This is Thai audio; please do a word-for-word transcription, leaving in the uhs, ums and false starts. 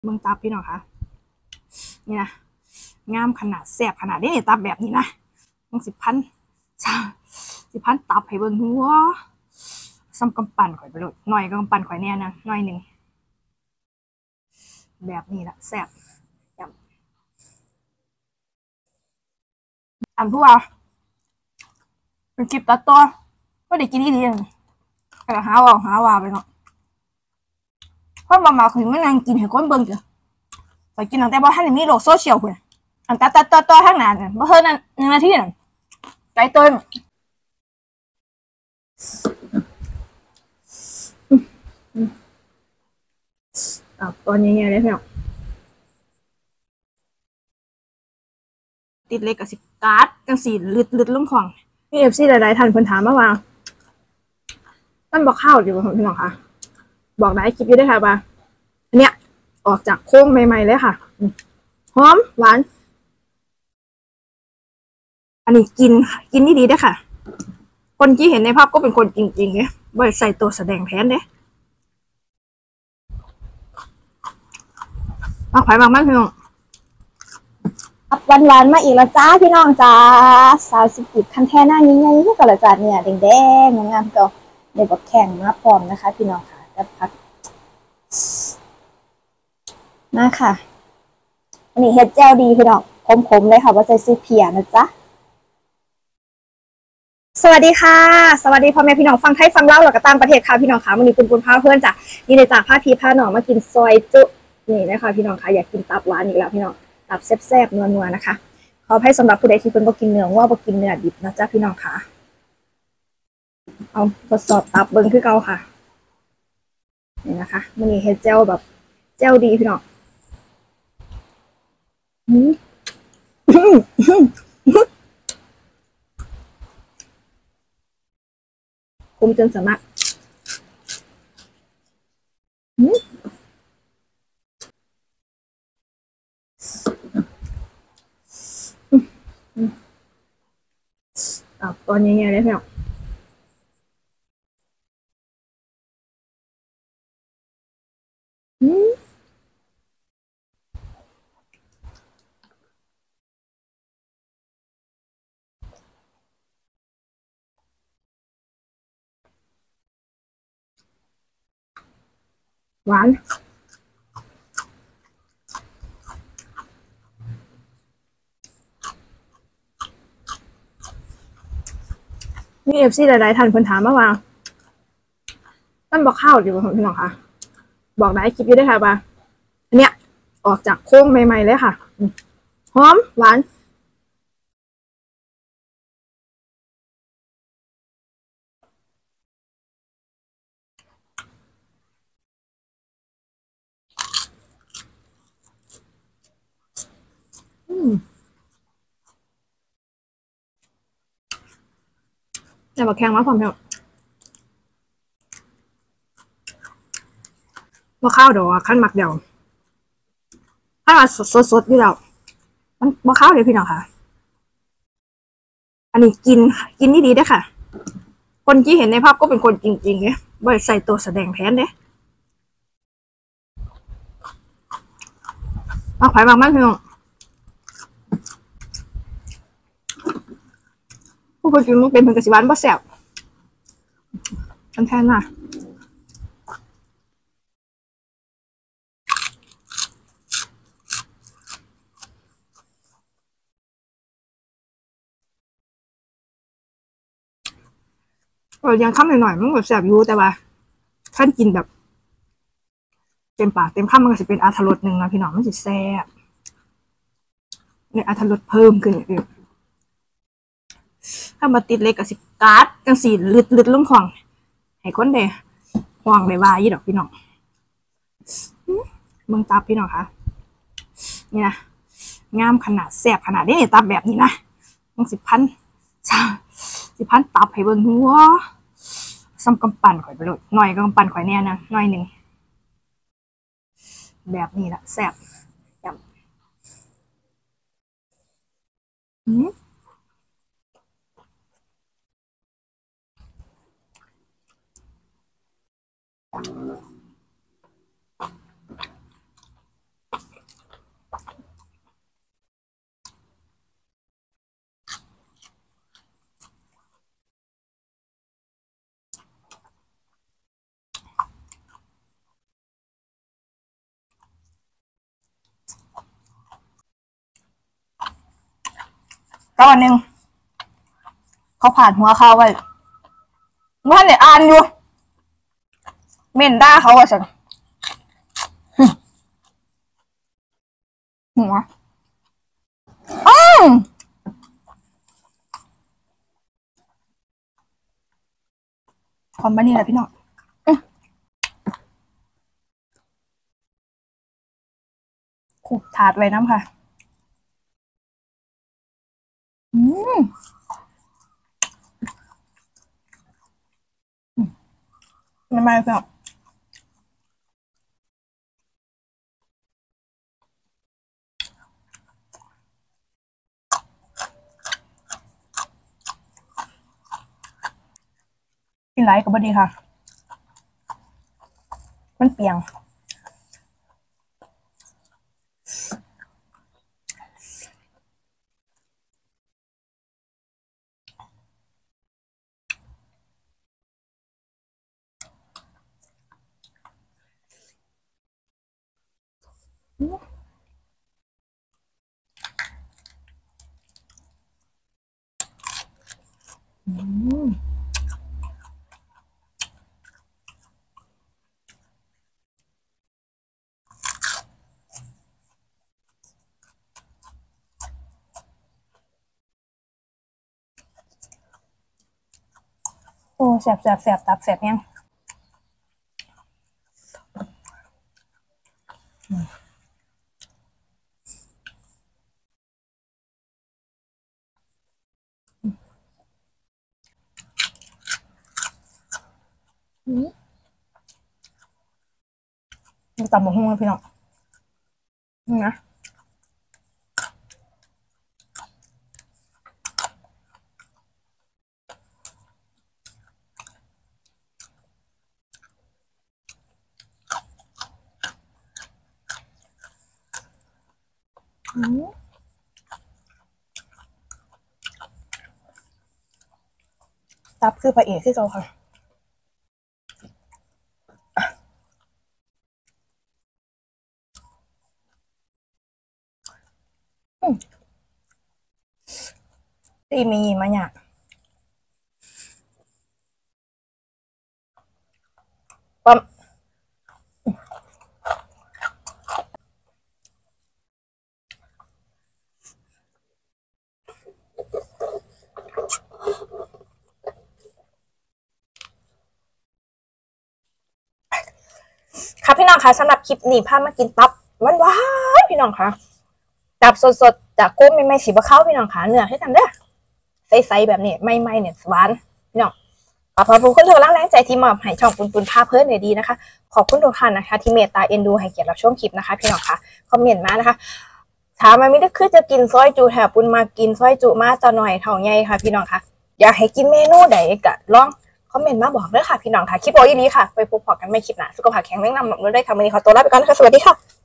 เบิ่งตับพี่น้องคะนี่นะงามขนาดแซ่บขนาดนี้ตับแบบนี้นะต้องสิบพันสิบพันตับให้เบิ่งหัวซ้ำกำปั้นข่อยไปโลดหน่อยก็กำปั้นข่อยแน่นะหน่อยหนึ่งแบบนี้ละแซ่บอันผู้ว่าเป็นคลิปตัดต่อก็ได้กินอีดีแต่หาว่าหาว่าไปเนาะเพราะมามาคือมันนั่งกินให้คนเบิ่งจ้ะไปกินตั้งแต่บ่ทันได้มีโลกโซเชียลพุ่นอันตัดตัดต่อต่อทางหน้าน่ะบ่เฮินนั่นหนึ่งนาทีน่ะใจเต้นอ่ะตอนนี้ๆเลยพี่น้องติดเล็กกับสิการ์ดจังสี่ลึดลึดลงของมี เอฟ ซี หลายๆท่านเพิ่นถามมาว่ามันบ่เข้าอยู่บ่พี่น้องคะบอกได้คลิปอยู่ด้วยค่ะว่าอันเนี้ยออกจากโค้งใหม่ๆเลยค่ะหอมหวานอันนี้กินกินนี่ดีด้วยค่ะคนที่เห็นในภาพก็เป็นคนจริงๆเนี่ยบ่ได้ใส่ตัวแสดงแทนเด้มาไผ่บางมันพี่น้องวันวานมาอีกแล้วจ้าพี่น้องจ้าสาวสิบกิบคันแท่หน้ายิ่งใหญ่ที่กระจาดเนี่ยแดงๆงามๆก็ในบทแข่งมาพร้อมนะคะพี่น้องค่ะแล้วพักมาค่ะอันนี้เฮ็ดแจ่วดีพี่น้องขมๆเลยค่ะว่าใส่ซีเพียนะจ๊ะสวัสดีค่ะสวัสดีพ่อแม่พี่น้องฟังไทยฟังเล่าหลักต่างประเทศค่ะพี่น้องค่ะวันนี้คุณคุณพาเพื่อนจ้ะนี่เลยจ้ะพาพี่พาน้องมากินซอยจุนี่นะคะพี่น้องค่ะอยากกินตับหวานอีกแล้วพี่น้องตับแซ่บๆนัวๆนะคะขออภัยสำหรับผู้ใดที่เป็นบ่กินเนื้อว่าบ่กินเนื้อดิบนะจ๊ะพี่น้องค่ะเอาทดสอบตับเบิ้งคือเก่าค่ะนี่นะคะมันนี่เฮ็ดเจลแบบเจลดีพี่น้องคุมจนสามารถอ่ะตอนนี้ๆเลยพี่น้องหวานมี เอฟ ซี หลายๆท่านเพิ่นถามมาว่ามันบ่เข้าอยู่บ่พี่น้องคะบอกได้คลิปอยู่ด้วยค่ะว่าอันเนี้ยออกจากโค้งใหม่ๆเลยค่ะหอมหวานแต่บ่แข็งมาพร้อมพี่น้องบ่เข้าดอกคันมักเดียวถ้าว่าสดๆอยู่แล้วมันบ่เข้าเลยพี่น้องค่ะอันนี้กินกินนี่ดีด้วยค่ะคนที่เห็นในภาพก็เป็นคนจริงๆเนี่ยบ่ได้ใส่ตัวแสดงแทนเด้มาไผ่บางมันพี่น้องผู้คนกินมันเป็นเพิ่นก็สิหวานบ่แซ่บอันแทนน่ะเออยังคำหน่อยๆมันก็แซ่บอยู่แต่ว่าคันกินแบบเต็มปากเต็มคำมันก็สิเป็นอรรถรสนึงนะพี่น้องมันสิแซ่บเนี่ยอรรถรสเพิ่มขึ้นอีกถ้ามาติดเล็กก็สิการ์ดจังสี่ลึดลึดลงของให้คนได้ห่วงได้ว่าอีดอกพี่น้องเบิ่งตับพี่น้องคะนี่นะงามขนาดแซ่บขนาดนี้ตับแบบนี้นะต้องสิบพันสิบพันตับให้เบิ่งหัวซ้ำกำปั้นข่อยไปโลดหน่อยก็กำปั้นข่อยแน่นะหน่อยหนึ่งแบบนี้ละแซ่บอืมตอนหนึ่งเขาผ่านหัวเขาไว้เมื่อเนี่ยอ่านอยู่เม่นด่าเขาว่าฉันหัวอืมความบ้านี่แหละพี่น้องขุดถาดไว้น้ำค่ะอืมไม่ไม่พี่น้องกินไรก็บ่ดีค่ะมันเปียงอืมโอ้แสบแสบแสบตับแสบยังดูตับหมูหุ้งเลยพี่น้องนี่นะตับคือพระเอกที่เขาค่ะตีมีมาเนี่ยปั๊มค่ะพี่น้องคะสำหรับคลิปนี้พามากินตับหวานๆพี่น้องคะตับสดๆจากกุ้งไม่ไม่สีบะเข้าพี่น้องคะเนื้อให้กันเด้อใสๆแบบนี้ไม่ไม่เนี่ยหวานพี่น้องขอบคุณคุณทุกท่านแรงใจที่มอบให้ช่องปุนปุนพาเพื่อนเนี่ยดีนะคะขอบคุณทุกท่านนะคะที่เมตตาเอ็นดูให้เกียรติรับชมคลิปนะคะพี่น้องคะคอมเมนต์มานะคะถามมาไม่ได้คือจะกินซอยจูแถบปุนมากินซอยจูมาจะหน่อยเท่าไงค่ะพี่น้องคะอยากให้กินเมนูใดก็ลองคอมเมนต์มาบอกด้วยค่ะพี่น้องค่ะคลิปโอ้ยนี้ค่ะไปพบกันไม่คลิปหน้าสุขภาพแข็งแรงนำหนุนด้วยค่ะวันนี้ขอตัวลาไปก่อนนะคะสวัสดีค่ะ